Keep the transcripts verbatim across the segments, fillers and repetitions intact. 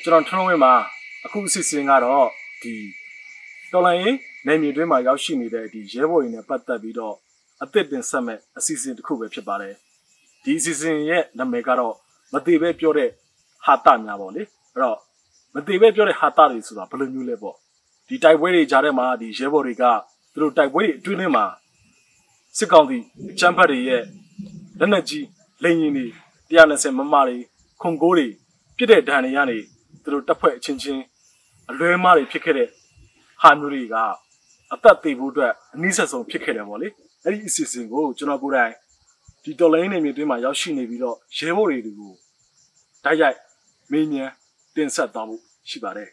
ကျွန်တော်ထုံးဝဲမှာအခုအစီအစဉ်ကတော့ဒီတော်လိုင်းရေးနယ်မြေတွင်းမှာရောက်ရှိနေတဲ့ဒီရဲဘော်တွေနဲ့ပတ်သက်ပြီးတော့အသစ်တင်ဆက်မဲ့အစီအစဉ်တစ်ခုပဲဖြစ်ပါတယ်ဒီအစီအစဉ်ရဲ့နာမည်ကတော့မသေးပဲပြောတဲ့ဟာတများပေါ့လေအဲ့တော့မသေးပဲပြောတဲ့ဟာတတွေဆိုတာဘယ်လိုမျိုးလဲပေါ့ဒီတိုက်ပွဲတွေကြားထဲမှာဒီရဲဘော်တွေကသူတို့တိုက်ပွဲတွေအတွင်းထဲမှာစစ်ကောင်စီချမ်းဖတ်တွေရဲ့လက်နက်ကြီးလိန်ရင်တွေone twentyမမတွေခွန်ကိုးတွေပြစ်တဲ့ဒဏ်တွေကနေသူတို့တက်ဖွဲ့အချင်းချင်းအလွဲမားတွေဖြစ်ခဲ့တဲ့ဟာမျိုးတွေကအသက်သေဖို့အတွက်အနည်းဆက်ဆုံးဖြစ်ခဲ့တယ်ပေါ့လေအဲ့ဒီအစီအစဉ်ကိုကျွန်တော်ကိုယ်တိုင်ဒီတော်လိုင်းနေမြေတွင်းမှာရောက်ရှိနေပြီးတော့ရဲဘော်တွေကိုတိုက်ရိုက်မင်းမြန်တင်ဆက်သွားဖို့ရှိပါတယ်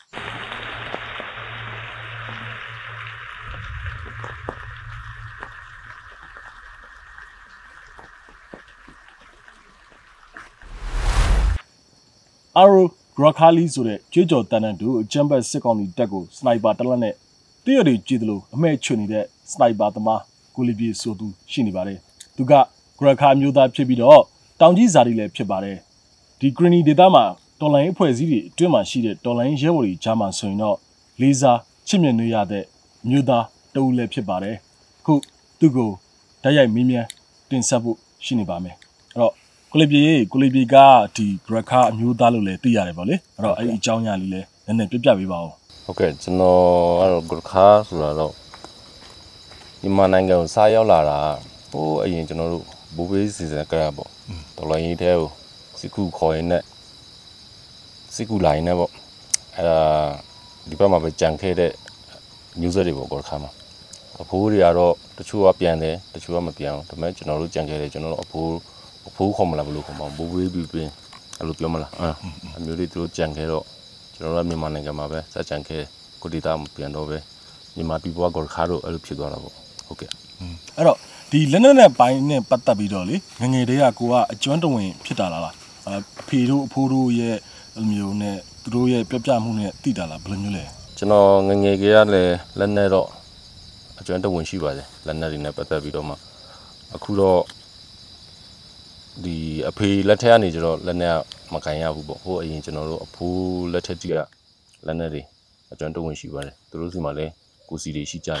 အာရိုဂရခါလီဆိုတဲ့ကျွေးကြော်တန်တန်တူအချမ်းဘတ်စစ်ကောင်စီတက်ကိုစနိုက်ပါတလက်နဲ့တရတွေကြည့်သလိုအမဲချွတ်နေတဲ့စနိုက်ပါသမားကိုလီပြေဆိုသူရှိနေပါတယ်သူကဂရခါမျိုးသားဖြစ်ပြီးတော့တောင်ကြီးဇာတိလည်းဖြစ်ပါတယ်ဒီဂရနီဒေတာမှာတော်လိုင်းအဖွဲ့အစည်းတွေအတွင်းမှာရှိတဲ့တော်လိုင်းရဲဘော်တွေကြားမှာဆိုရင်တော့လေးစားချစ်မြတ်နေရတဲ့မျိုးသားတဦးလည်းဖြစ်ပါတယ်ခုသူ့ကိုဓာတ်ရိုက်မင်းမြန်တင်ဆက်ဖို့ရှိနေပါမယ်အဲ့တော့ကိုလီပြေကိုလီပြေကဒီဂရခါအမျိုးသားလို့လည်းသိရတယ်ပေါ့လေအဲ့တော့အဲ့ဒီအကြောင်းအရာလေးလည်းနည်းနည်းပြပြပေးပါဦးဟုတ်ကဲ့ကျွန်တော်အဲ့တော့ဂရခါဆိုတာတော့ဒီမနိုင်ငံကိုစားရောက်လာတာဟိုအရင်ကျွန်တော်တို့ဘူဘေးစီစဉ်ကြရပေါ့တော်လိုင်းရေးတဲ့ကိုစစ်ကူခေါ်ရင်နဲ့စစ်ကူလိုင်းနဲ့ပေါ့အဲ့ဒါဒီဘက်မှာပဲကြံခဲ့တဲ့မျိုးဆက်တွေပေါ့ဂရခါမှာအဖိုးတွေကတော့တချို့ကပြန်တယ်တချို့ကမပြန်ဘူးဒါပေမဲ့ကျွန်တော်တို့ကြံခဲ့တယ်ကျွန်တော်တို့အဖိုးအဖိုးခေါ်မလားဘယ်လိုခေါ်မလဲဘူဘေးပြီးပြီးအဲ့လိုပြောမလားအမျိုးတွေသူတို့ကြံခဲ့တော့ကျွန်တော်တို့မြန်မာနိုင်ငံမှာပဲစကြံခဲ့ကိုဒေတာမပြန်တော့ပဲမြန်မာပြည်ပေါ်ကဂရခါတို့အဲ့လိုဖြစ်သွားတာပေါ့ဟုတ်ကဲ့အဲ့တော့ဒီလက်နက်နဲ့ပိုင်းနဲ့ပတ်သက်ပြီးတော့လေငငယ်တည်းကကိုကအကျွမ်းတဝင်ဖြစ်တာလားလားအဖေတို့အဖိုးတို့ရဲ့အမျိုးနဲ့သူတို့ရဲ့ပြပြမှုနဲ့တည်တာလားဘယ်လိုမျိုးလဲကျွန်တော်ငငယ်ကလေးကလည်းလက်နဲ့တော့အကျွမ်းတဝင်ရှိပါတယ်လက်နဲ့တွေနဲ့ပတ်သက်ပြီးတော့မှအခုတော့ဒီအဖေလက်ထက်ကနေကျတော့လက်နဲ့မကန်ရဘူးပေါ့ဟိုအရင်ကျွန်တော်တို့အဖိုးလက်ထက်ကြီးကလက်နဲ့တွေအကျွမ်းတဝင်ရှိပါတယ်သူတို့စီမှာလည်းကိုစီတွေရှိကြတယ်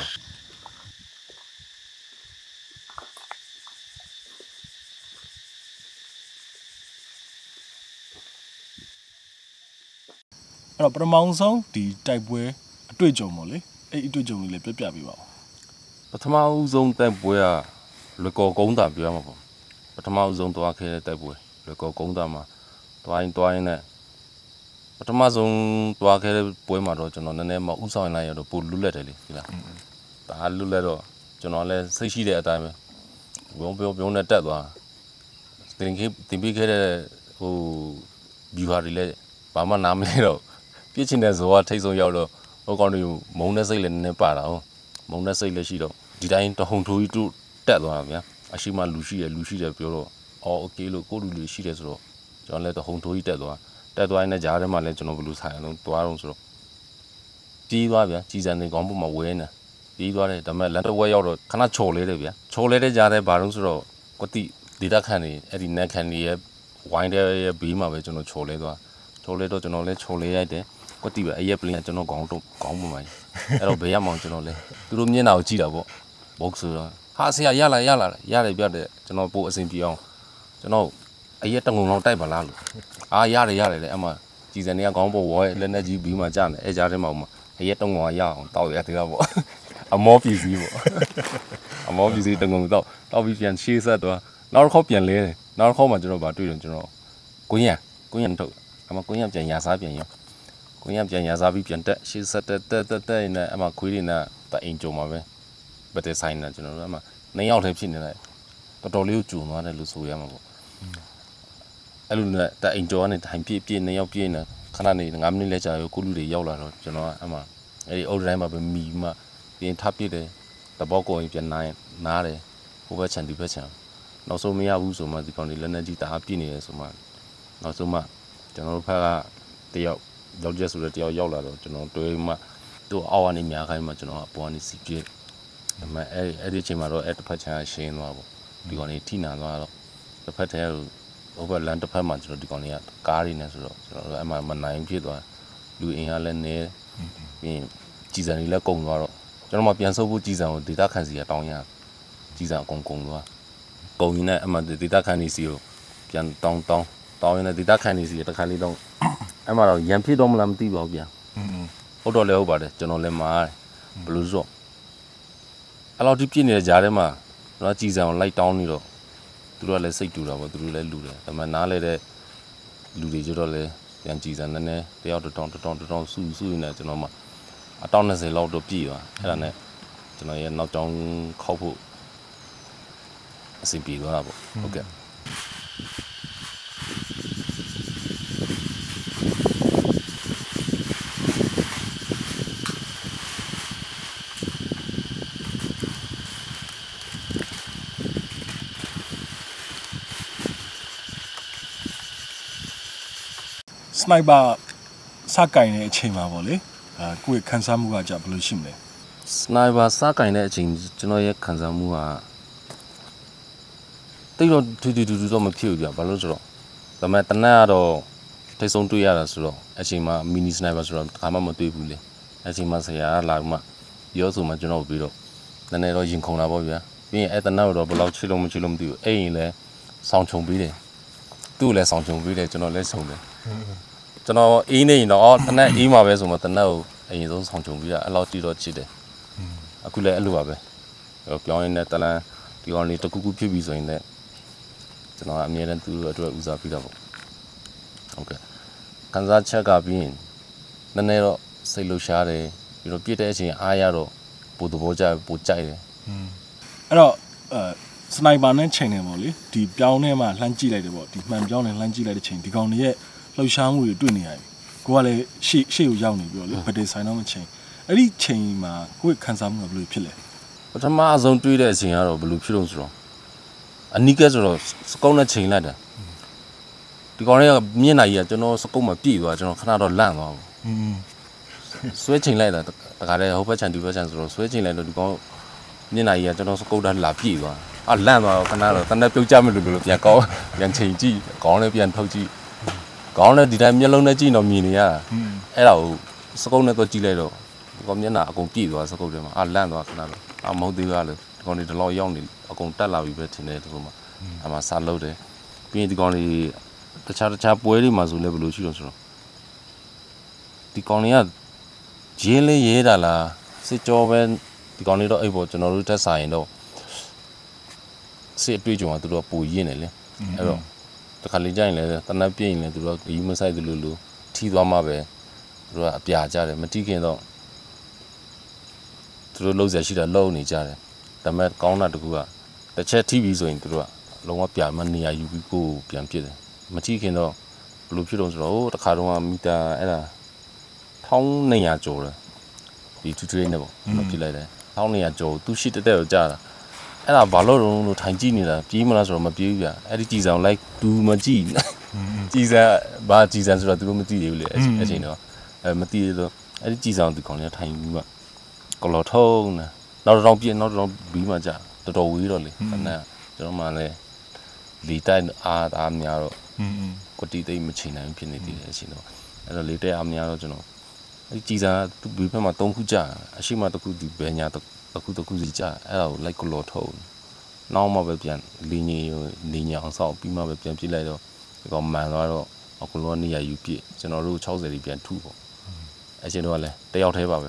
အဲ့တော့ပထမဆုံးဒီတိုက်ပွဲအတွေ့အကြုံပေါ့လေအဲ့အတွေ့အကြုံလေးလည်းပြပြပေးပါဦးပထမဆုံးတိုက်ပွဲကလွယ်ကော်ကုန်းတာပြောမှာပေါ့ပထမဆုံးသွားခဲ့တဲ့တိုက်ပွဲလွယ်ကော်ကုန်းတာမှာတွိုင်းတွိုင်းနဲ့ပထမဆုံးသွားခဲ့တဲ့ပွဲမှာတော့ကျွန်တော်နည်းနည်းမှဥဆောင်လိုက်ရတော့ပိုလွတ်လပ်တယ်လေဒီလားဒါလွတ်လပ်တော့ကျွန်တော်လည်းစိတ်ရှိတဲ့အတိုင်းပဲဘုံပြောဘုံနဲ့တက်သွားတင်ခေတင်ပြီးခဲ့တဲ့ဟိုဘီဘာတွေလည်းဘာမှနားမလဲတော့ပြစ်ချင်တဲ့ဇောကထိတ်ဆုံးရောက်တော့ဟိုကောင်တွေမုံတဲ့စိတ်လည်းနည်းနည်းပါတာဟုတ်မုံတဲ့စိတ်လည်းရှိတော့ဒီတိုင်းတဟုန်ထိုးကြီးတို့တက်သွားတာဗျာအရှိမလူရှိရလူရှိတယ်ပြောတော့အော်โอเคလို့ကိုလူလူရှိတယ်ဆိုတော့ကျွန်တော်လည်းတဟုန်ထိုးကြီးတက်သွားတက်သွားရင်ကြားထဲမှာလည်းကျွန်တော်ဘယ်လိုဆိုင်အောင်သွားတော့ဆိုတော့ပြီးသွားဗျာကြီးစံနေကောင်းပုံမှာဝဲနေပြီးသွားတယ်ဒါပေမဲ့လန်တော့ဝဲရောက်တော့ခဏချော်လဲတယ်ဗျာချော်လဲတဲ့ကြားထဲဘာလို့ဆိုတော့ကွတိဒေတာခန်နေအဲ့ဒီနက်ခန်နေရဲ့ဝိုင်းတဲ့ရဲ့ဘေးမှာပဲကျွန်တော်ချော်လဲသွားချော်လဲတော့ကျွန်တော်လည်းချော်လဲရိုက်တယ်ကွတိပဲအရက်ပလင်းကျွန်တော်ခေါင်းတော့ခေါင်းပုံမှာအဲ့တော့ဘယ်ရမအောင်ကျွန်တော်လဲသူတို့မျက်နှာကိုကြည့်တာပေါ့ဘောက်ဆိုတော့ဟာဆရာရလာရလာရတယ်ပြတယ်ကျွန်တော်ပို့အစဉ်ပြေအောင်ကျွန်တော်အရက်တငုံလောက်တိုက်ပါလားလို့အာရတယ်ရတယ်လေအမကြည်စံနေကခေါင်းပေါ်ဝဲလက်နဲ့ကြီးပြီးမှကြာတယ်အဲကြားထဲမှာမှအရက်တငုံရအောင်တောက်ရတဲ့ကပေါ့အမောပီစီပေါ့အမောပီစီတငုံတော့တောက်ပြီးပြန်ရှေးဆက်တော့နောက်တစ်ခေါက်ပြန်လဲတယ်နောက်တစ်ခေါက်မှကျွန်တော်ဗာတွေ့တယ်ကျွန်တော်ကိုရံကိုရံထုတ်အမကိုရံပြန်ရာစားပြန်ရောကိုရံပြန်ရာစားပြီးပြန်တက်ရှေးဆက်တက်တက်တက်တက်နေအမခွေးတွေနဲ့တအိမ်ကြုံမှာပဲဘတ်တဲ့ဆိုင်နဲ့ကျွန်တော်တို့အမနှစ်ယောက်တည်းဖြစ်နေတယ်တော်တော်လေးကိုကြုံသွားတယ်လို့ဆိုရမှာပေါ့အဲ့လိုနဲ့တအိမ်ကျော်ကနေထိုင်ပြည့်ပြည့်နှစ်ယောက်ပြည့်နေခဏနေ၅မိနစ်လဲကြာရောကိုလူတွေရောက်လာတော့ကျွန်တော်ကအမအဲ့ဒီအုတ်တိုင်းမှာပဲမီမှပြင်ထပ်ပြည့်တယ်တဘောကိုရင်ပြန်နိုင်နားတယ်ဟိုဘက်ခြံဒီဘက်ခြံနောက်ဆုံးမရဘူးဆိုမှဒီကောင်တွေလက်နေကြီးတအားပြည့်နေတယ်ဆိုမှနောက်ဆုံးမှကျွန်တော်တို့ဖက်ကတယောက်ယောက်ျားဆိုတဲ့တယောက်ရောက်လာတော့ကျွန်တော်တွေးမှသူ့အောက်ကနေများခိုင်းမှကျွန်တော်အပေါ်ကနေစီပြည့်ဒါပေမဲ့အဲ့အဲ့ဒီအချိန်မှာတော့အဲ့တစ်ဖက်ခြံရှင်းသွားပေါ့ဒီကောင်တွေထိနာသွားတော့တစ်ဖက်ထဲကဟိုဘက်လမ်းတစ်ဖက်မှာကျွန်တော်ဒီကောင်လေးကကားတွေနဲ့ဆိုတော့ကျွန်တော်တို့အဲ့မှာမနိုင်ဖြစ်သွားလူအင်အားလည်းနေပြီးကြည်စံတွေလည်းကုန်သွားတော့ကျွန်တော်မှပြန်ဆုပ်ဖို့ကြည်စံကိုဒေတာခန့်စီကတောင်းရကြည်စံအကုန်ကုန်သွားကုန်ရင်းနဲ့အမှဒေတာခန့်နေစီကိုပြန်တောင်းတောင်းတောင်းရင်းနဲ့ဒေတာခန့်နေစီတစ်ခါလေးတော့အဲ့မှာတော့ရန်ဖြစ်တော့မလားမသိပါဘူးပြန်ဟုတ်တော့လည်းဟုတ်ပါတယ်ကျွန်တော်လည်းမားဘလူးဆိုအဲ့လောက်ဒီပြည့်နေတဲ့ကြားထဲမှာကျွန်တော်ကြည်စံကိုလိုက်တောင်းနေတော့သူတို့ကလည်းစိတ်တူတာပေါ့သူတို့လည်းလူတယ်ဒါပေမဲ့နားလဲတဲ့လူတွေကျတော့လည်းပြန်ကြည်စံနည်းနည်းတယောက်တစ်တောင်းတစ်တောင်းတစ်တောင်းစုစုနေကျွန်တော်မှအတောင်း၂၀လောက်တော့ပြည့်သွားအဲ့ဒါနဲ့ကျွန်တော်ရဲ့နောက်တောင်းခောက်ဖို့အဆင်ပြေသွားတာပေါ့ဟုတ်ကဲ့စနိုက်ပါစကင်တဲ့အချိန်မှာပေါ့လေအဲကိုယ့်ရဲ့ခံစားမှုကကြဘယ်လိုရှိမလဲစနိုက်ပါစကင်တဲ့အချိန်ကျွန်တော်ရဲ့ခံစားမှုကတိတ်တော့ထူးထူးထူးတော့မဖြစ်ဘူးပြဘာလို့ဆိုတော့ဒါပေမဲ့တနက်ကတော့ထိတ်ဆုံးတွေ့ရတာဆိုတော့အချိန်မှာမီနီစနိုက်ပါဆိုတော့တစ်ခါမှမတွေ့ဘူးလေအချိန်မှာဆရာကလာမှပြောဆိုမှကျွန်တော်ပြီးတော့နည်းနည်းတော့ရင်ခုန်လာပေါ့ဗျာပြီးရင်အဲ့တနက်တော့ဘယ်လောက်ချစ်လို့မချစ်လို့မသိဘူးအဲ့ရင်လည်းဆောင်းချုံပြီးတယ်သူ့လည်းဆောင်းချုံပြီးတယ်ကျွန်တော်လည်းဆုံတယ်ကျွန်တော်အေးနေရင်တော့တနက်အေးမှာပဲဆိုမှတနက်ကိုအရင်ဆုံးဆောင်းချုံပြီးတာအဲ့လောက်တီးတော့ချစ်တယ်အခုလည်းအဲ့လိုပါပဲပြောင်းရင်းနဲ့တလန်းဒီကောင်လေးတကူကူဖြစ်ပြီးဆိုရင်လည်းကျွန်တော်အမြဲတမ်းသူ့အတွက်ဦးစားပေးတာပေါ့ဟုတ်ကဲ့ခံစားချက်ကပြီးရင်နည်းနည်းတော့စိတ်လှရှားတယ်ပြီးတော့ပြည့်တဲ့အချိန်အားရတော့ပိုသဘောကျပိုကြိုက်တယ်အဲ့တော့အဲစနိုက်ပါနဲ့ချိန်နေပေါ့လေဒီပြောင်းထဲမှာလှမ်းကြည့်လိုက်တယ်ပေါ့ဒီမှန်ပြောင်းနေလှမ်းကြည့်လိုက်တဲ့ချိန်ဒီကောင်တွေရဲ့လှုပ်ရှားမှုတွေတွေ့နေရပြီကိုကလည်းရှေ့ရှေ့ကိုရောက်နေပြီပေါ့လေဘယ်တင်ဆိုင်တော့မချိန်အဲ့ဒီချိန်မှာကိုယ့်ခံစားမှုကဘယ်လိုဖြစ်လဲပထမအဆုံးတွေ့တဲ့အချိန်ကတော့ဘယ်လိုဖြစ်လို့ဆိုတော့အနီးကဲဆိုတော့စကုန်းနဲ့ချိန်လိုက်တယ်ဒီကောင်လေးကမျက်နှာကြီးကကျွန်တော်စကုန်းမှာပြည့်သွားကျွန်တော်ခဏတော့လန့်သွားဘူးဆွဲချိန်လိုက်တာတခါတည်းဟိုဘက်ချန်ဒီဘက်ချန်ဆိုတော့ဆွဲချိန်လိုက်တော့ဒီကောင်မျက်နှာကြီးကကျွန်တော်စကုန်းဓာတ်လာပြည့်သွားအာလန့်သွားတော့ခဏတော့တန်းတဲ့ပြုတ်ကြမလို့လို့ပြန်ကောင်းပြန်ချိန်ကြည့်ခေါင်းလည်းပြန်ထုတ်ကြည့်ခေါင်းလည်းဒီတိုင်းမျက်လုံးနဲ့ကြည့်တော့မြင်နေရတာအဲ့ဒါကိုစကုန်းနဲ့တော့ကြည့်လိုက်တော့ဒီကောင်မျက်နှာအကုန်ပြည့်သွားစကုန်းထဲမှာအာလန့်သွားခဏတော့အာမဟုတ်သေးပါလို့ဒီကောင်လေးဒီလောက်ရောက်နေအကုန်တက်လာပြီပဲထင်တယ်ဒီလိုမှအမှစားလို့တယ်ပြီးရင်ဒီကောင်လေးတခြားတခြားပွဲတွေမှာဆိုလည်းဘယ်လိုရှိလို့ဆိုတော့ဒီကောင်လေးကရင်းလေးရေးတာလားစစ်ကြောပဲဒီကောင်လေးတော့အဲ့ပေါ်ကျွန်တော်တို့တက်ဆိုင်ရင်တော့စစ်အတွေ့အကြုံကသူတို့ကပူရင်းနေလေအဲ့တော့တခါလေကြာရင်လည်းတနက်ပြင်းရင်လည်းသူတို့ကရီးမဆိုင်သလိုလိုထီသွားမှပဲသူတို့ကအပြာကြတယ်မတိခင်တော့သူတို့လှုပ်ရှားရှိတာလှုပ်နေကြတယ်ဒါပေမဲ့ကောင်းတာတကူကတစ်ချက်ထိပြီးဆိုရင်သူတို့ကလုံးဝပြမနေရယူပြီးကိုပြန်ပြစ်တယ်မတိခင်တော့ဘယ်လိုဖြစ်လို့ဆိုတော့ဟိုတခါတော့မီတာအဲ့ဒါတစ်ထောင်နှစ်ရာကျော်တယ်ဒီတူတူလေးနဲ့ပေါ့မပြစ်လိုက်တယ်တစ်ထောင်နှစ်ရာကျော်သူရှိတက်တက်ကိုကြားတာအဲ့ဒါဘာလို့လို့ထိုင်ကြည့်နေတာပြေးမလားဆိုတော့မပြေးဘူးဗျအဲ့ဒီကြည်စံလိုက်သူမကြည့်ကြည်စံဘာကြည်စံဆိုတော့သူတို့မသိသေးဘူးလေအဲ့ချိန်တော့အဲမသိသေးတော့အဲ့ဒီကြည်စံသူကောင်လေးထိုင်ပြီးမှကလော်ထုံးနေနောက်တော့ပြင်းနောက်တော့ဘီးမှကြာတော်တော်ဝေးတော့လေအဲ့ဒါကျွန်တော်မှလည်းလေတိုက်အားအားများတော့ကိုတီသိမချိန်နိုင်ဖြစ်နေသေးတယ်အချိန်တော့အဲ့တော့လေတိုက်အားများတော့ကျွန်တော်အဲ့ဒီကြည်စံသူဘီးဖက်မှာ၃ခုကြာအရှိမတစ်ခုဒီဘယ်ညာအခုတခုစီကြာအဲ့ဒါကိုလိုက်ကလော်ထုံးနောက်မှပဲပြန်လင်းကြီးနေညာအောင်ဆောက်ပြီးမှပဲပြန်ပြစ်လိုက်တော့ဒီကောင်မှန်သွားတော့အခုလောနေရယူပြစ်ကျွန်တော်တို့၆၀ဒီပြန်ထုပေါ့အချင်းတော့လည်းတယောက်တည်းပါပဲ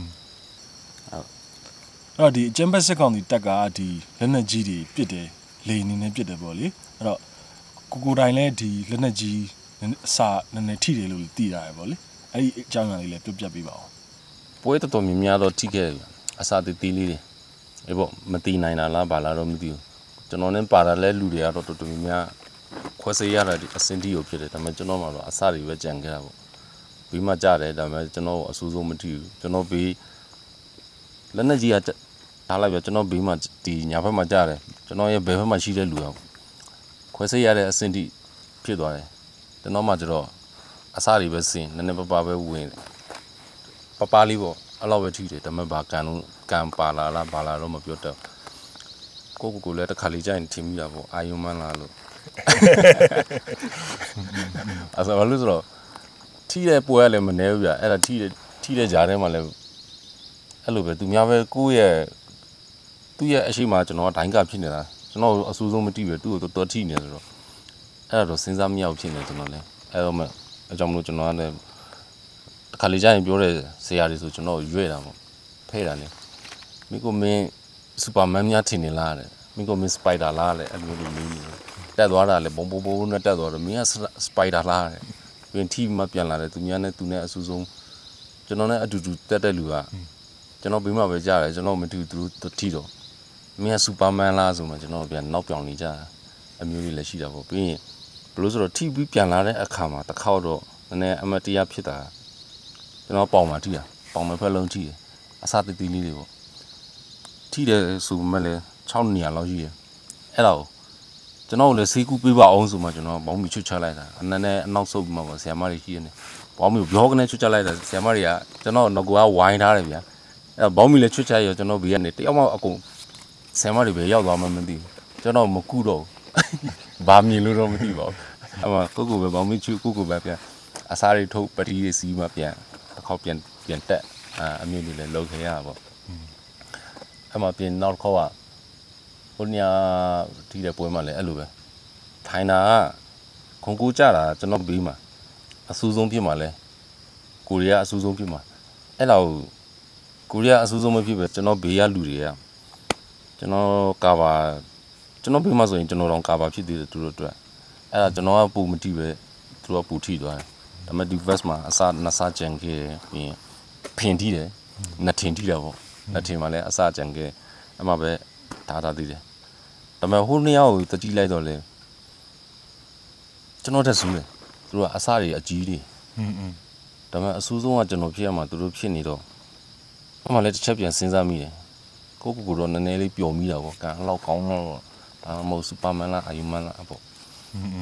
အဲ့တော့ဒီအကျဉ်းဘက်စစ်ကောင်ဒီတက်ကဒီလက်နက်ကြီးတွေပြစ်တယ်လေနေနေပြစ်တယ်ပေါ့လေအဲ့တော့ကိုကိုတိုင်းလည်းဒီလက်နက်ကြီးအစာနည်းနည်းထိတယ်လို့သိရတယ်ပေါ့လေအဲ့ဒီအကြောင်းအရာလေးလည်းပြပြပေးပါဦးပွဲတော်တော်များများတော့ထိခဲ့တယ်အစာတီးတီးလေးတွေအေးပေါ့မတီးနိုင်တာလားဘာလားတော့မသိဘူးကျွန်တော်နဲ့ပါတာလဲလူတွေကတော့တော်တော်များများခွဲစေးရတာဒီအစင်တီကိုဖြစ်တယ်ဒါပေမဲ့ကျွန်တော်မှတော့အစာတွေပဲကြံခဲ့တာပေါ့ပြီးမှကြားတယ်ဒါပေမဲ့ကျွန်တော်အဆူဆုံးမတီးဘူးကျွန်တော်ပြီးလက်နက်ကြီးကထားလိုက်ပြကျွန်တော်ပြီးမှဒီညာဘက်မှာကြားတယ်ကျွန်တော်ရဲ့ဘယ်ဘက်မှာရှိတဲ့လူကခွဲစေးရတဲ့အစင်တီဖြစ်သွားတယ်ကျွန်တော်မှကျတော့အစာတွေပဲစင်နည်းနည်းပပပဲဝင်ပပလေးပေါ့အဲ့လောက်ပဲထိတယ်ဒါပေမဲ့ဘာကန်လုံးကန်ပါလာလားဘာလာတော့မပြောတော့ကိုကိုကိုလည်းတစ်ခါလေးကြာရင်ထင်မိတာပေါ့အာယုံမန်းလာလို့အဲ့ဆိုဘာလို့ဆိုတော့ထိတဲ့ပွဲကလည်းမနေဘူးဗျအဲ့ဒါထိတဲ့ထိတဲ့ကြားထဲမှာလည်းအဲ့လိုပဲသူများပဲကိုယ့်ရဲ့သူ့ရဲ့အရှိမကျွန်တော်ဒိုင်းကဖြစ်နေတာကျွန်တော်အဆူဆုံးမတိပဲသူ့ကိုတော်ထိနေဆိုတော့အဲ့ဒါတော့စဉ်းစားမရဘူးဖြစ်နေကျွန်တော်လည်းအဲ့တော့မှအကြောင်းမလို့ကျွန်တော်ကလည်းတစ်ခါလေကြာရင်ပြောတဲ့ဆရာတွေဆိုကျွန်တော်ရွေ့တာပေါ့ဖဲ့တာလေမိကိုမင်းစူပါမန်များထင်နေလားတဲ့မိကိုမင်းစပိုက်ဒါလားတဲ့အဲ့လိုလိုမင်းတက်သွားတာလေဘုံဘုံဘုံနဲ့တက်သွားတော့မင်းကစပိုက်ဒါလားတဲ့ပြင်ထိမှပြန်လာတယ်သူများနဲ့သူနဲ့အဆူဆုံးကျွန်တော်နဲ့အတူတူတက်တဲ့လူကကျွန်တော်ဘေးမှာပဲကြားတယ်ကျွန်တော်မတူသူတို့ထိတော့မင်းကစူပါမန်လားဆိုမှကျွန်တော်ပြန်နောက်ပြောင်နေကြတာအမျိုးကြီးလည်းရှိတာပေါ့ပြီးရင်ဘလို့ဆိုတော့ထိပြီးပြန်လာတဲ့အခါမှာတစ်ခေါက်တော့နည်းနည်းအမတ်တရားဖြစ်တာကျွန်တော်ပေါင်မှာထိတာပေါင်မဲ့ဖက်လုံးထိတယ်အစတတိလေးတွေပေါ့ထိတယ်ဆိုမှလည်း၆နေရာလောက်ရှိတယ်အဲ့တော့ကျွန်တော်လည်းဆေးကူးပေးပါအောင်ဆိုမှကျွန်တော်ဘောင်းမီချွတ်ချလိုက်တာအနည်းနဲ့အနောက်ဆုပ်ပြီးမှပေါ့ဆရာမတွေရှိနေဘောင်းမီကိုဘလော့ကနေချွတ်ချလိုက်တာဆရာမတွေကကျွန်တော်ငကွာဝိုင်းထားတယ်ဗျာအဲ့ဘောင်းမီလည်းချွတ်ချရကျွန်တော်ဘေးကနေတယောက်မှအကုန်ဆရာမတွေပဲရောက်သွားမှမသိဘူးကျွန်တော်မကူတော့ဘာမြင်လို့တော့မသိပါဘူးအဲ့မှာကိုကိုပဲဘောင်းမီချွတ်ကိုကိုပဲပြန်အစားတွေထုတ်ပတိတွေစီးမှပြန်တစ်ခေါက်ပြန်ပြန်တက်အမျိုးတွေလည်းလောက်ခဲ့ရပါပေါ့အဲ့မှာပြင်နောက်တစ်ခေါက်ကဟိုညဒီတဲ့ပွဲမှာလည်းအဲ့လိုပဲထိုင်တာကခွန်ကူကြတာကျွန်တော်ဘေးမှာအဆူဆုံးဖြစ်မှာလဲကိုရီးယားအဆူဆုံးဖြစ်မှာအဲ့လောက်ကိုရီးယားအဆူဆုံးမဖြစ်ပဲကျွန်တော်ဘေးရလူတွေကကျွန်တော်ကာဘာကျွန်တော်ဘေးမှာဆိုရင်ကျွန်တော်တော့ကာဘာဖြစ်သေးတယ်သူတို့အတွက်အဲ့ဒါကျွန်တော်ကပူမတိပဲသူတို့ကပူထိသွားတယ်ဒါပေမဲ့ဒီ vest မှာအစားနှစ်စားကြံခဲ့ပြီးဖင်ထိတယ်နှစ်ထင်ထိတာပေါ့နှစ်ထင်မှာလည်းအစားကြံခဲ့အမှပဲဓာတာသေးတယ်ဒါပေမဲ့ဟိုနှစ်ယောက်ကိုတတိလိုက်တော့လေကျွန်တော်တက်ဆူးတယ်သူတို့ကအစားတွေအကြီးတွေอืมๆဒါပေမဲ့အဆူဆုံးကကျွန်တော်ဖြစ်ရမှာသူတို့ဖြစ်နေတော့အမှလည်းတစ်ချက်ပြန်စဉ်းစားမိတယ်ကိုကိုကိုတော့နည်းနည်းလေးပျော်မိတာပေါ့ကန်အဲ့လောက်ကောင်းတော့ဒါမှမဟုတ်စူပါမန်လားအာယူမန်လားပေါ့อืม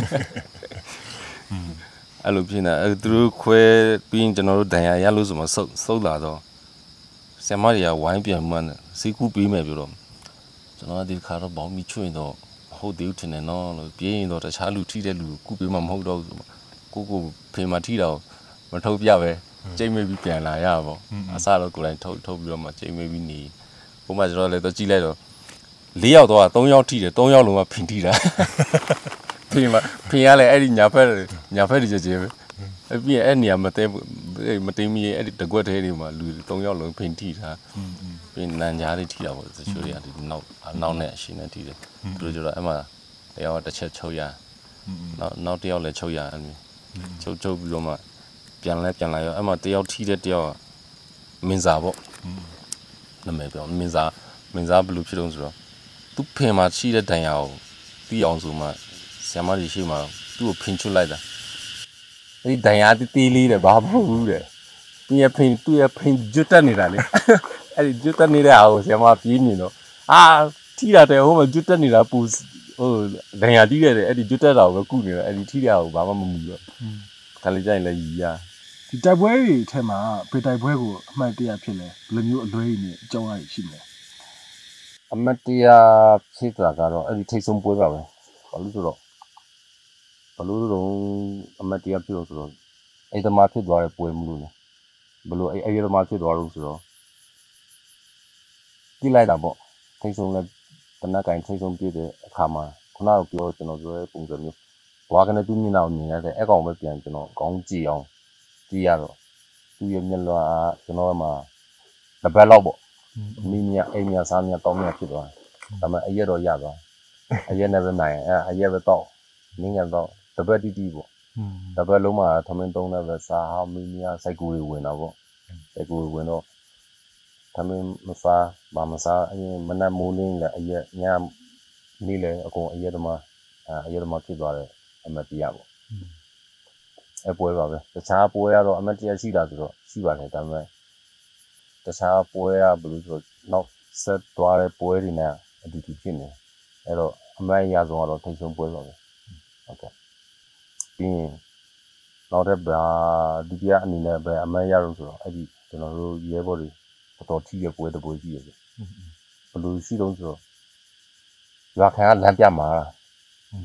ๆအဲ့လိုဖြစ်နေအဲ့သူတို့ခွဲပြီးရင်ကျွန်တော်တို့ဒဏ်ရာရလို့ဆိုမှစုပ်စုပ်လာတော့ဆရာမတွေကဝိုင်းပြန်မှန်းစီကူပေးမယ်ပြောတော့ကျွန်တော်ဒီခါတော့ဘောင်းမီချွင်တော့ဟုတ်သေးဦးထင်တယ်နော်လို့ပြေးရင်တော့တခြားလူထိတဲ့လူကုပေးမှမဟုတ်တော့ဘူးကိုကိုဖေမာထိတော့မထုတ်ပြပဲကြိတ်မေးပြီးပြန်လာရပါအစတော့ကိုယ်တိုင်ထုတ်ထုတ်ပြီးတော့မှကြိတ်မေးပြီးနေဟိုမှာကျွန်တော်လည်းတော့ကြည့်လိုက်တော့၄ယောက်တော့၃ယောက်ထိတယ်၃ယောက်လုံးကဖင်ထိတာဖေမာဖေရလည်းအဲ့ဒီညာဖက်ညာဖက်ဒီကျကျပဲအပြည့်အဲ့နေရာမသိမသိမီအဲ့ဒီတကွက်သေးတွေမှာလူ၃ယောက်လုံးဖင်ထိတာပြီးနန်ကြားတွေထိတာပေါ့တချို့တွေကဒီနောက်နောက်နဲ့အရှင်နဲ့ထိတယ်သူတို့ကျတော့အဲ့မှာတယောက်တစ်ချက်ချုပ်ရနောက်နောက်တယောက်လည်းချုပ်ရအဲ့လိုချုပ်ချုပ်ပြီးတော့မှပြန်လဲပြန်လာရောအဲ့မှာတယောက်ထိတဲ့တယောက်ကမင်းစားပေါ့နာမည်ပြောမင်းစားမင်းစားဘယ်လိုဖြစ်တော့ဆိုတော့သူဖင်မှာရှိတဲ့ဒဏ်ရာကိုပြီးအောင်ဆိုမှဆရာမကြီးရှိမှသူ့ကိုဖင်ချွတ်လိုက်တာအဲ့ဒီဒဏ်ရာတီးတီးလေးတဲ့ဘာမဟုတ်ဘူးတဲ့သူရဖင်သူရဖင်ကျွတ်တက်နေတာလေအဲ့ဒီကျွတ်တက်နေတဲ့အားကိုဆရာမပြေးမြင်တော့အာထိတာတဲ့ဟိုမှာကျွတ်တက်နေတာပူဟိုဒဏ်ရာတီးခဲ့တယ်အဲ့ဒီကျွတ်တက်တာကိုပဲကုနေတာအဲ့ဒီထိတာကိုဘာမှမမူတော့ခါလေးကြရင်လည်းရီရဒီတိုက်ပွဲတွေအထက်မှာဘယ်တိုက်ပွဲကိုအမှတ်တရဖြစ်လဲဘယ်လိုမျိုးအလွဲကြီးနဲ့အကြောင်းအရာရှိမလဲအမတ်တရဖြစ်တာကတော့အဲ့ဒီထိတ်ဆုံးပွဲပါပဲဘာလို့ဆိုတော့ဘလို့တော့အမတ်တရဖြစ်လို့ဆိုတော့အဲ့သမားဖြစ်သွားတဲ့ပွဲမလို့လေဘလို့အဲ့အဲ့သမားဖြစ်သွားလို့ဆိုတော့ကြည့်လိုက်တာပေါ့ထိတ်ဆုံးလဲတနက်ကင်ထိတ်ဆုံးပြည့်တဲ့အခါမှာခုနကပြောကျွန်တော်ပြောတဲ့ပုံစံမျိုးဘွားကနေသူ့မျက်နှာကိုမြင်ရတဲ့အကောင်ပဲပြန်ကျွန်တော်ကောင်းကြည့်အောင်ကြည့်ရတော့သူ့ရဲ့မျက်လွှာကျွန်တော်ကမှတစ်ပတ်လောက်ပေါ့မိမြအိမ်မြစားမြတောင်းမြဖြစ်သွားတယ်ဒါပေမဲ့အရက်တော့ရသွားအရက်နဲ့ပဲနိုင်အဲအရက်ပဲတော့နင်းရတော့တပတ်တိတိပေါ့တပတ်လုံးမှာထမင်းသုံးတဲ့ပဲစားဟာမိမြစိုက်ကူတွေဝင်တော့ပေါ့စိုက်ကူတွေဝင်တော့ထမင်းမစားဘာမစားအရင်မနက်မိုးလင်းလည်းအရက်ညနေ့လည်းအကုန်အရက်သမားအရက်သမားဖြစ်သွားတယ်အမတ်တရားပေါ့အပွဲပါပဲတခြားပွဲကတော့အမတ်တရားရှိတာဆိုတော့ရှိပါတယ်ဒါပေမဲ့တခြားပွဲကဘယ်လိုဆိုနောက်ဆက်သွားတဲ့ပွဲတွေနဲ့အတူတူဖြစ်နေအဲ့တော့အမတ်ရဆုံးကတော့ထိတ်ဆုံးပွဲပါပဲဟုတ်ကဲ့ပြီးရင်နောက်တဲ့ဘာဒုတိယအနေနဲ့ပဲအမတ်ရဆုံးဆိုတော့အဲ့ဒီကျွန်တော်တို့ရဲဘော်တွေတော်တော်ထိရဲ့ပွဲတစ်ပွဲရှိရဲ့ဘယ်လိုရှိတော့ဆိုတော့ရွာခံကလမ်းပြမှာ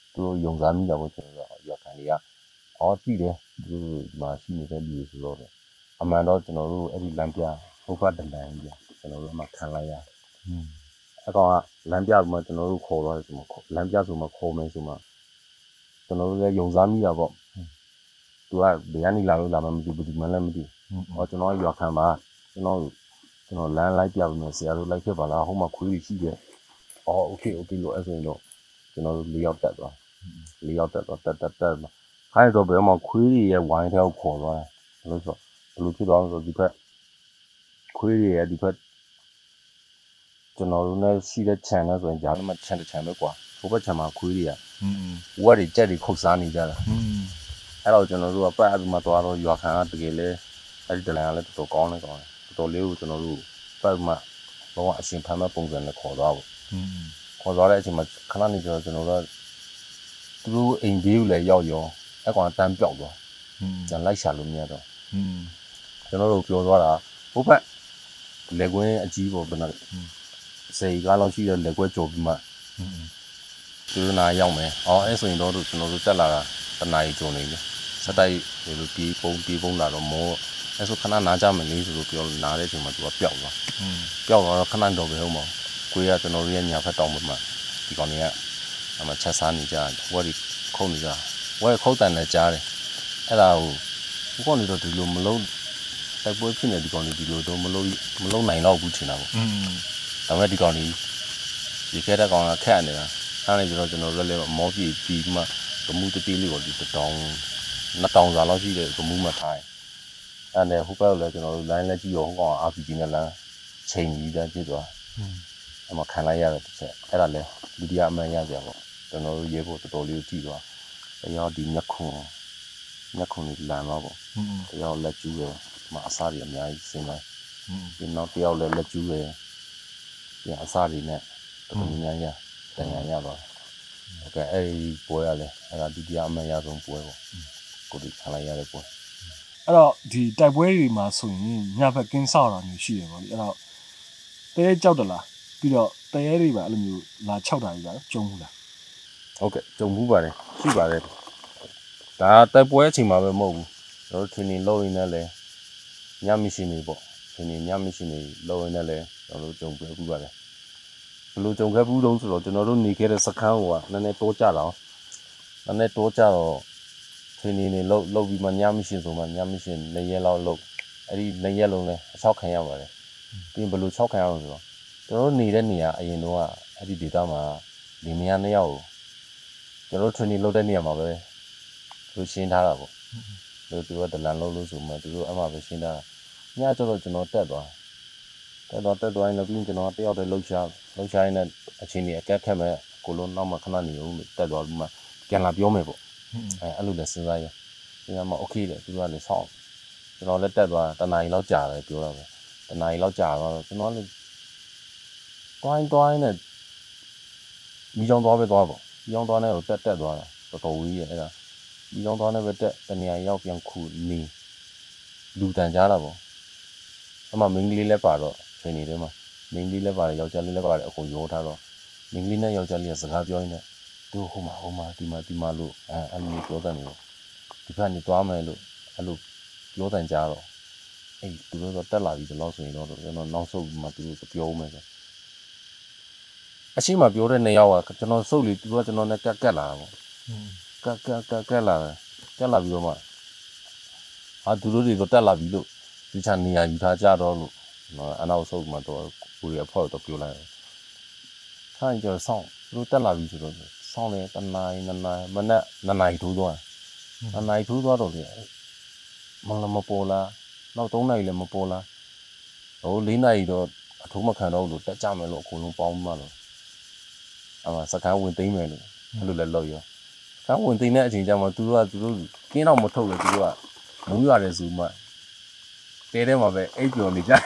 သူတို့ယုံစားမိတာပေါ့ကျွန်တော်တို့ရွာခံတွေကအော်သိတယ်သူတို့ဒီမှာရှိနေတဲ့လူတွေဆိုတော့အမှန်တော့ကျွန်တော်တို့အဲ့ဒီလမ်းပြဟိုဘက်တလန်ကြီးကျွန်တော်တို့မှခံလိုက်ရအကောင်ကလမ်းပြဆိုမှကျွန်တော်တို့ခေါ်သွားတယ်ဆိုမှလမ်းပြဆိုမှခေါ်မယ်ဆိုမှကျွန်တော်တို့လည်းယုံစားမိတာပေါ့သူကဘယ်ကနေလာလို့လာမှမသိဘူးဒီမှလည်းမသိဟောကျွန်တော်ရွာခံပါကျွန်တော်ကျွန်တော်လမ်းလိုက်ပြပြီးမှဆရာတို့လိုက်ခဲ့ပါလားဟိုမှာခွေးကြီးရှိတယ်အော်โอเคโอเคလို့အဲ့ဆိုရင်တော့ကျွန်တော်တို့လေးယောက်တက်သွားလေးယောက်တက်သွားတက်တက်တက်ခိုင်းတော့ဘယ်မှာခွေးကြီးရဲ့ဝိုင်းထဲကိုခေါ်သွားတယ်လို့ဆိုဘယ်လိုဖြစ်သွားလဲဆိုဒီဘက်ခွေးကြီးရဲ့ဒီဘက်ကျွန်တော်တို့နဲ့ရှိတဲ့ခြံနဲ့ဆိုရင်ဂျားမှာခြံတစ်ခြံပဲကွာဟိုဘက်ခြံမှာခွေးကြီးอ่ะอืมဝက်တွေကြက်တွေခုတ်စားနေကြတာอืมအဲ့တော့ကျွန်တော်တို့ကပတ်အပြီးမှသွားတော့ရွာခံကတကယ်လဲအဲ့ဒီတလန်ကလည်းတော်တော်ကောင်းနေကောင်းတယ်တော်တော်လေးကိုကျွန်တော်တို့ပတ်မှဘောကအရှင်ဖမ်းမဲ့ပုံစံနဲ့ခေါ်သွားပေါ့อืมခေါ်သွားတဲ့အချိန်မှာခဏနေကျတော့ကျွန်တော်တို့သူတို့အိမ်ဘေးကိုလည်းရောက်ရောအဲ့ကောင်တန်းပြောက်သွားอืมကျန်လိုက်ရှာလို့မရတော့อืมကျွန်တော်တို့ပြောသွားတာဟိုဘက်လက်ကွင်းအကြီးပေါ့ဘယ်နဲ့စေကားလောက်ရှိတဲ့လက်ကွဲကြော်ပြီးမှอืมသူတို့နာရောက်မယ်အော်အဲ့ဆိုရင်တော့ကျွန်တော်တို့တက်လာတာတနားရီကြုံနေပြီစက်တိုက်ဒီလိုပြေးပုံပြေးပုံလာတော့မောအဲ့ဆိုခဏနားကြမယ်လေးဆိုလို့ပြောနားတဲ့အချိန်မှာသူကပျောက်သွားอืมပျောက်သွားတော့ခဏတော့ပဲဟုတ်မကိုရကျွန်တော်တို့ရဲ့ညာဖက်တောင်းမှာဒီကောင်တွေကအမှချက်စားနေကြဝက်ဒီခုတ်နေကြဝက်ခုတ်တန်နဲ့ကြားတယ်အဲ့ဒါကိုဘုကောင်တွေတော့ဒီလိုမလုံးတိုက်ပွဲဖြစ်နေဒီကောင်တွေဒီလိုတော့မလုံးမလုံးနိုင်တော့ဘူးထင်တာပေါ့อืมဒါပေမဲ့ဒီကောင်တွေဒီခဲတဲ့ကောင်ကခက်နေတာအဲ့ဒါပြီးတော့ကျွန်တော်တို့လည်းမောပြေးပြီးမှကမှုတတိလေးကိုဒီတောင်းနှစ်တောင်းစာလောက်ရှိတဲ့ကမှုမှထားတယ်အဲ့နဲ့ဟိုဘက်လည်းကျွန်တော်တို့ line လက်ကြည့်ရောဟိုကောင် အာർပီဂျီ နဲ့လမ်းချိန်ပြီးသားဖြစ်သွားအဲ့မှာခံလိုက်ရတဲ့တစ်ချက်အဲ့ဒါလည်းဒုတိယအမှန်ရကြပေါ့ကျွန်တော်တို့ရေဖို့တော်တော်လေးကြည့်သွားအရောဒီမျက်ခုံမျက်ခုံလေးလမ်းတော့ပေါ့အရောလက်ကျူးရယ်မအစားတွေအများကြီးစင်လိုက်ဒီနောက်တယောက်လည်းလက်ကျူးရယ်ဒီအစားတွေနဲ့တော်တော်များများတန်ရရပါဟုတ်ကဲ့အဲ့ဒီပွဲရလဲအဲ့ဒါဒုတိယအမှန်ရဆုံးပွဲပေါ့ကိုဒီခံလိုက်ရတဲ့ပွဲအဲ့တော့ဒီတိုက်ပွဲတွေမှာဆိုရင်ညဘက်ကင်းဆောက်တာမျိုးရှိတယ်ပေါ့လေအဲ့တော့တဲကြောက်တလားပြီးတော့တဲတွေပါအဲ့လိုမျိုးလာခြောက်တာကြီးပါကျုံဘူးလားဟုတ်ကဲ့ကျုံဘူးပါတယ်ရှိပါတယ်ဒါတိုက်ပွဲအချိန်မှာပဲမဟုတ်ဘူးကျွန်တော် training လုပ်ရင်းနဲ့လဲညမရှင်တွေပေါ့ training ညမရှင်တွေလုပ်ရင်းနဲ့လဲကျွန်တော်တို့ကျုံပွဲဘူးပါတယ်ဘယ်လိုကြုံခဲ့ဘူးတုံးဆိုတော့ကျွန်တော်တို့နေခဲ့တဲ့စခန်းကနည်းနည်းတိုးကြတော့နည်းနည်းတိုးကြတော့ထင်းနေနေလှုပ်လှုပ်ပြီးမှညမရှင်ဆိုမှညမရှင်နေရက်လောက်လှုပ်အဲ့ဒီနေရက်လုံးလဲအချောက်ခံရပါတယ်ပြီးရင်ဘယ်လိုချောက်ခံရအောင်ဆိုတော့ကျွန်တော်တို့နေတဲ့နေရာအရင်တော့အဲ့ဒီဒေသမှာဒီနေရာနှစ်ယောက်ကိုကျွန်တော်တို့ training လုပ်တဲ့နေရာမှာပဲသူရှင်းထားတာပေါ့သူတို့ကဒလန်လုံးလို့ဆိုမှသူတို့အမှပဲရှင်းထားတာညကျတော့ကျွန်တော်တက်သွားတက်တော့တက်သွားရင်လည်းပြီးရင်ကျွန်တော်တယောက်တည်းလှုပ်ရှားလှုပ်ရှားရင်းနဲ့အချင်းကြီးအကက်ခက်မဲ့ကိုလုံးနောက်မှခဏနေဦးတက်သွားပြီးမှပြန်လာပြောမယ်ပေါ့အဲအဲ့လိုလည်းစဉ်းစားရစဉ်းစားမှโอเคတယ်သူကလည်းဆောက်ကျွန်တော်လည်းတက်သွားတနားရီလောက်ကြာတယ်ပြောတော့ပဲတနားရီလောက်ကြာတော့ကျွန်တော်လည်းတွိုင်းတွိုင်းနဲ့မိချောင်းသွားပဲသွားပေါ့မိချောင်းသွားနဲ့တော့တက်တက်သွားတာတော်တော်ကြီးရဲ့အဲ့ဒါမိချောင်းသွားနဲ့ပဲတက်တနေရာရောက်ပြန်ခုနေလူတန်ကြတာပေါ့အမှမင်းကလေးလည်းပါတော့ချိန်နေတယ်မှာမင်းလေးလည်းပါတယ်ယောက်ျားလေးလည်းပါတယ်အကုန်ရောထားတော့မင်းလေးနဲ့ယောက်ျားလေးကစကားပြောရင်းနဲ့သူဟိုမှာဟိုမှာဒီမှာဒီမှာလို့အဲအဲ့လိုပြောတယ်လို့ဒီဘက်နေသွားမယ်လို့အဲ့လိုပြောတယ်ကြတော့အေးသူတို့တော့တက်လာပြီဒီလောက်ဆိုရင်တော့ကျွန်တော်နောက်ဆုတ်မှသူတို့ပြောဦးမယ်ဆိုအရှိမပြောတဲ့နေရာကကျွန်တော်စုပ်လေသူကကျွန်တော်နဲ့ကက်ကက်လာတာပေါ့ကက်ကက်ကက်ကက်လာတယ်ကက်လာပြီးတော့မှအာသူတို့တွေတော့တက်လာပြီလို့ဒီချာနေရာယူထားကြတော့လို့အနောက်ဆုတ်မှတော့ကိုရဖောက်တော့ပြောလိုက်တယ်ခိုင်းကြဆောင်သူတို့တက်လာပြီဆိုတော့ဆောင်းလေတနားနနားမနဲ့နနားထိုးသွားနနားထိုးသွားတော့လေမလမပေါ်လာနောက်သုံးနာရီလည်းမပေါ်လာဟိုလေးနာရီတော့အထိုးမခံတော့လို့တက်ကြမယ်လို့အကုန်လုံးပေါင်းမှတော့အမှစကန်းဝင်သိမ်းမယ်လို့အဲ့လိုလည်းလောက်ရောစကန်းဝင်သိမ်းတဲ့အချိန်ကျမှသူတို့ကသူတို့ကင်းတော့မထုတ်လေသူတို့ကမူးရတယ်ဆိုမှတဲထဲမှာပဲအိပ်ပျော်နေကြ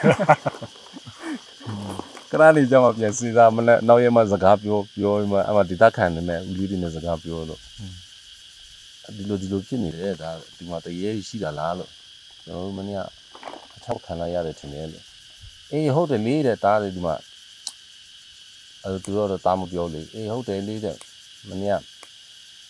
ကရနေကြမှာပြန်စဉ်းစားမနဲ့နောက်ရမှစကားပြောပြောမှအမှဒေတာခံနေမဲ့ဦးလေးတွေနဲ့စကားပြောလို့ဒီလိုဒီလိုဖြစ်နေတယ်ဒါဒီမှာတရေရှိတာလားလို့ကျွန်တော်တို့မနေ့ကအထောက်ခံလိုက်ရတယ်ထင်တယ်လို့အေးဟုတ်တယ်လေးတဲ့တားတယ်ဒီမှာအဲသူတို့တော့တားမပြောလေအေးဟုတ်တယ်လေးတဲ့မနေ့က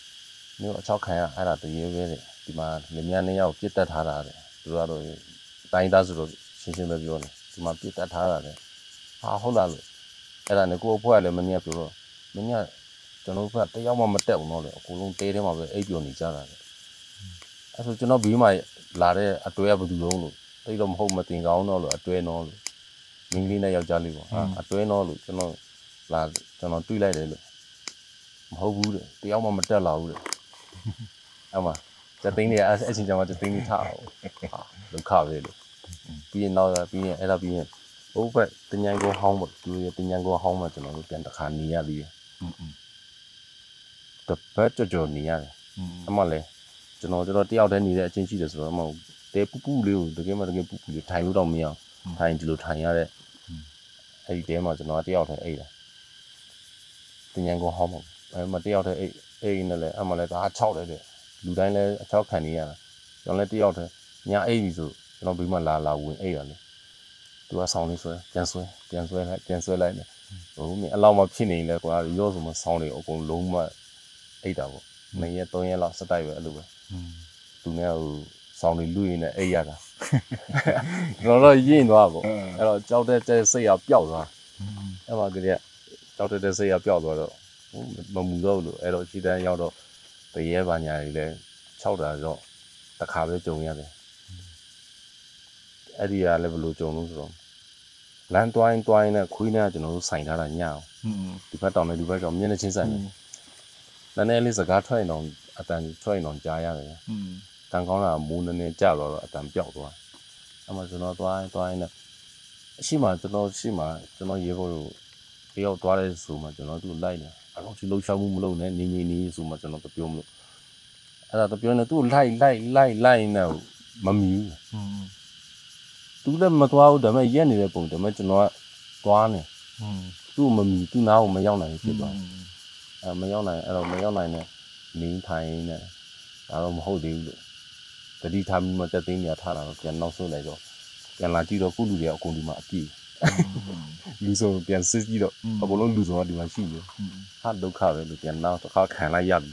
မျိုးအချောက်ခံရအဲ့ဒါတရေပဲတဲ့ဒီမှာလင်မယားနှစ်ယောက်ပြစ်တက်ထားတာတဲ့သူတို့ကတော့တိုင်းသားဆိုတော့ရှင်းရှင်းပဲပြောတယ်ဒီမှာပြစ်တက်ထားတာတဲ့ဟာဟုတ်လားလို့အဲ့ဒါနဲ့ကိုယ့်အဖွဲကလည်းမင်းကပြောတော့မင်းကကျွန်တော်ကတယောက်မှမတက်ဘူးတော့လေအကုန်လုံးတဲထဲမှာပဲအိပ်ပျော်နေကြတာတဲ့အဲ့ဆိုကျွန်တော်ဘေးမှာလာတဲ့အတွေ့အဘယ်သူလုံးလို့တိတ်တော့မဟုတ်မတင်ကောင်းတော့လို့အတွဲတော့လို့မင်းလေးနဲ့ယောက်ျားလေးပေါ့ဟာအတွဲတော့လို့ကျွန်တော်လာကျွန်တော်တွေးလိုက်တယ်လို့မဟုတ်ဘူးတဲ့တယောက်မှမတက်လာဘူးတဲ့အဲ့မှာစသိန်းတွေအဲ့အချင်းကြောင့်စသိန်းတွေထားအောင်ဟာဒုက္ခပဲလို့ပြီးရင်တော့ပြီးရင်အဲ့ဒါပြီးရင်ဟိုဘက်တင်ញိုင်ကိုဟောင်းပေါ့သူရဲ့တင်ញိုင်ကိုဟောင်းမှာကျွန်တော်တို့ပြန်တစ်ခါနေရသေးတယ်อืมတပတ်ကြော်ကြော်နေရတယ်အမှလည်းကျွန်တော်ကျွန်တော်တယောက်တည်းနေတဲ့အချင်းရှိတယ်ဆိုတော့အမှတဲပူပူလေးကိုတကယ်မှတကယ်ပူပူလေးထိုင်လို့တော့မရအောင်ထိုင်ဒီလိုထိုင်ရတဲ့အဲ့ဒီတဲမှာကျွန်တော်တယောက်တည်းအိတ်တယ်တင်ញိုင်ကိုဟောင်းမှာအဲ့မှာတယောက်တည်းအိတ်အိတ်နဲ့လည်းအမှလည်းဒါ၆တယ်တဲ့လူတိုင်းလည်းအချောက်ခံနေရတာကျွန်တော်လည်းတယောက်တည်းညာအိတ်ပြီဆိုကျွန်တော်ဘေးမှာလာလာဝင်အိတ်ရတယ်သူကဆောင်းလေးဆွဲပြန်ဆွဲပြန်ဆွဲလိုက်ပြန်ဆွဲလိုက်တယ်ဟိုမြအလောက်မှဖြစ်နေလဲကွာရောဆိုမှဆောင်းတွေအကုန်လုံးမှအိတ်တာပေါ့နှစ်ရက်သုံးရက်လောက်စတိုက်ပဲအဲ့လိုပဲသူနဲ့ဟိုဆောင်းတွေလူရင်းနဲ့အိတ်ရတာကျွန်တော်တော့ရင့်သွားပေါ့အဲ့တော့ကြောက်တဲ့တဲ့စိတ်ကပျောက်သွားအဲ့မှာကလေးကကြောက်တဲ့တဲ့စိတ်ကပျောက်သွားတော့မမူတော့လို့အဲ့တော့ခြေတန်းရောက်တော့တရေပါညာကြီးလဲ၆တာတော့တစ်ခါပဲကြုံရတယ်အဲ့ဒီကလည်းဘယ်လိုကြုံလို့ဆိုတော့လမ်းတွိုင်းတွိုင်းနဲ့ခွေးနဲ့ကျွန်တော်တို့ဆိုင်ထားတာညအောင်ဒီဘက်တောင်နဲ့ဒီဘက်တောင်မျက်နှာချင်းဆိုင်တယ်နည်းနည်းလေးစကားထွက်ရင်တော့အတန်ထွက်ရင်တော့ကြားရတယ်တန်ကောင်းတာမိုးနည်းနည်းကြတော့အတန်ပြောက်သွားအဲ့မှာကျွန်တော်တွိုင်းတွိုင်းနဲ့အရှိမှကျွန်တော်ရှိမှကျွန်တော်ရေဖို့လို့တယောက်သွားတဲ့ဆိုမှကျွန်တော်သူ့လိုက်တယ်အဲ့တော့ဒီလှုပ်ရှားမှုမလုပ်နဲ့နေနေနေဆိုမှကျွန်တော်တပြောမလို့အဲ့ဒါတပြောနေသူ့လိုက်လိုက်လိုက်လိုက်နေမမီဘူးသူလည်းမသွားဘူးဒါပေမဲ့ရက်နေတဲ့ပုံဒါပေမဲ့ကျွန်တော်ကသွားနေသူ့မမီသူ့နားကိုမရောက်နိုင်ဖြစ်သွားအဲမရောက်နိုင်အဲ့တော့မရောက်နိုင်နဲ့နေထိုင်နေဒါတော့မဟုတ်သေးဘူးလို့တတိထားပြီးမှတက်သိန်းနေထားတာတော့ပြန်နောက်ဆုတ်လိုက်တော့ပြန်လာကြည့်တော့ကုလူတွေအကုန်ဒီမှာအပြည့်လူစုံပြန်စစ်ကြည့်တော့အကုန်လုံးလူစုံကဒီမှာရှိတယ်ဟာဒုက္ခပဲလို့ပြန်နောက်တစ်ခါခံလိုက်ရပြီ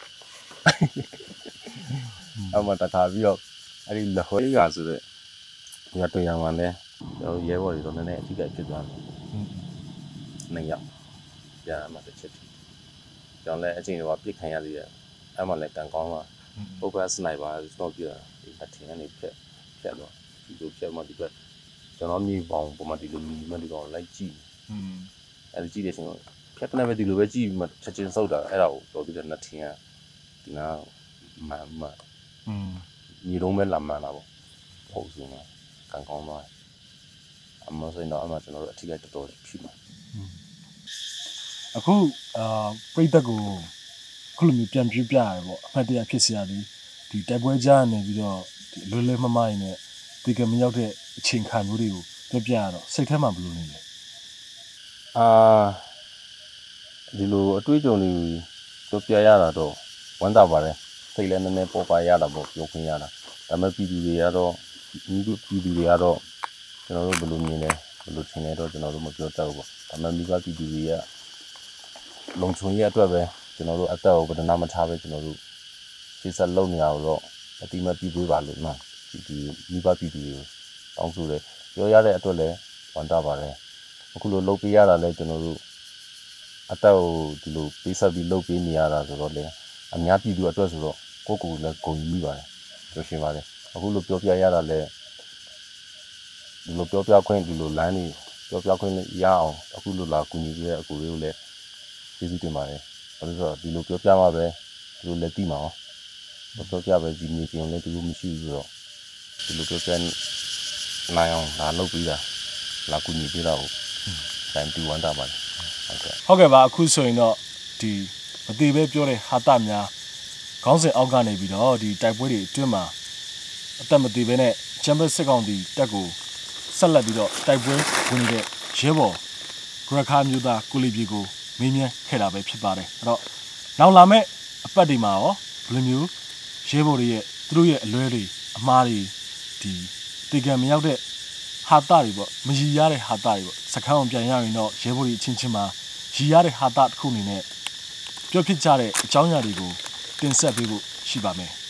အမှတခါပြီးတော့အဲ့ဒီလဟွေးကဆိုတဲ့ဒီကတွေ့ရမှာလဲကျွန်တော်ရဲဘော်တွေတော့နည်းနည်းအထိကဖြစ်သွားတယ်နှစ်ယောက်ပြန်လာမှတစ်ချက်ကျွန်တော်လည်းအချိန်တော့ပြစ်ခံရသေးတယ်အဲ့မှလည်းတန်ကောင်းသွားပုတ်ပတ်စနိုက်ပါတော့ပြဒီအထင်ကနေဖြက်ဖြက်တော့ဒီလိုဖြက်မှဒီဘက်ကျွန်တော်မြေပေါင်ပုံမှန်ဒီလိုမြေမှဒီကောင်လိုက်ကြည့်အဲ့ဒီကြည့်တဲ့အချိန်ဖြက်ကနေပဲဒီလိုပဲကြည့်ပြီးမှချက်ချင်းစုပ်တာအဲ့ဒါကိုတော်ပြီးတော့နှစ်ထင်ကဒီနာမန်မမြေလုံးပဲလာမှန်တာပေါ့ဟုတ်ဆိုတော့ကန်ကောင်းသွားအမဆိုရင်တော့အမကျွန်တော်တို့အထီးကတော်တော်ဖြစ်မှာအခုအာပြိတ္တကိုခုလိုမျိုးပြန်ပြပြရတယ်ပေါ့အဖတ်တရားဖြစ်စရာဒီဒီတိုက်ပွဲကြားနေပြီးတော့ဒီလွယ်လွယ်မမရင်နဲ့ဒီကမရောက်တဲ့အချိန်ခါမျိုးတွေကိုပြပြရတော့စိတ်ထဲမှာဘယ်လိုနေလဲအာဒီလိုအတွေ့အကြုံတွေပြပြရတာတော့ဝမ်းသာပါတယ်စိတ်လည်းနည်းနည်းပေါ်ပါရတာပေါ့ပြောခွင့်ရတာဒါပေမဲ့ပြည်သူတွေကတော့ဒီလိုပြည်သူတွေကတော့ကျွန်တော်တို့ဘယ်လိုမြင်လဲဘယ်လိုထင်လဲတော့ကျွန်တော်တို့မပြောတတ်ဘူးပေါ့ဒါပေမဲ့မိဘပြည်သူတွေကလုံခြုံရေးအတွက်ပဲကျွန်တော်တို့အသက်ကိုဗဒနာမထားပဲကျွန်တော်တို့စိတ်ဆက်လုံနေရတော့အတိမပြပေးပါလို့မှဒီဒီမိဘပြည်သူတွေတောင်းဆိုတယ်ပြောရတဲ့အတွက်လည်းဝန်တာပါတယ်အခုလိုလုပ်ပေးရတာလည်းကျွန်တော်တို့အသက်ကိုဒီလိုပေးဆက်ပြီးလုပ်ပေးနေရတာဆိုတော့လေအများပြည်သူအတွက်ဆိုတော့ကိုယ့်ကိုယ်လည်းဂုဏ်ယူမိပါတယ်ပြောရှင်ပါတယ်အခုလိုပြောပြရတာလည်းဒီလိုပြောပြခွင့်ဒီလိုလမ်းနေပြောပြခွင့်ရအောင်အခုလိုလာကူညီပေးတဲ့အကူတွေကိုလည်းကျေးဇူးတင်ပါတယ်ဘာလို့ဆိုတော့ဒီလိုပြောပြမှပဲဒီလိုလည်းသိမှာအောင်ပြောပြပဲဒီနေ့ပြင်လည်းဒီလိုမရှိဘူးဆိုတော့ဒီလိုပြောပြနိုင်အောင်လာလုပ်ပြီးတာလာကူညီပေးတာကိုတိုင်တူဝမ်းတာပါတယ်ဟုတ်ကဲ့ဟုတ်ကဲ့ပါအခုဆိုရင်တော့ဒီမတိပဲပြောတဲ့ဟာတများခေါင်းစဉ်အောက်ကနေပြီးတော့ဒီတိုက်ပွဲတွေအတွင်းမှာအသက်မတိပဲနဲ့ချမ်ပီယံစစ်ကောင်တီတက်ကိုဆက်လက်ပြီးတော့တိုက်ပွဲဝင်နေတဲ့ရဲဘော်ဂရခါမျိုးသားကိုလီပြေကိုမင်းမြန်းခဲ့တာပဲဖြစ်ပါတယ်အဲ့တော့နောက်လာမဲ့အပတ်ဒီမှာရောဘယ်လိုမျိုးရဲဘော်တွေရဲ့သူတို့ရဲ့အလွဲတွေအမှားတွေဒီတေကံမရောက်တဲ့ဟာတတွေပေါ့မရည်ရတဲ့ဟာတတွေပေါ့စခန်းအောင်ပြန်ရရင်တော့ရဲဘော်တွေအချင်းချင်းမှာရည်ရတဲ့ဟာတတစ်ခုအနေနဲ့ပြောဖြစ်ကြတဲ့အကြောင်းအရာတွေကိုတင်ဆက်ပေးဖို့ရှိပါမယ်။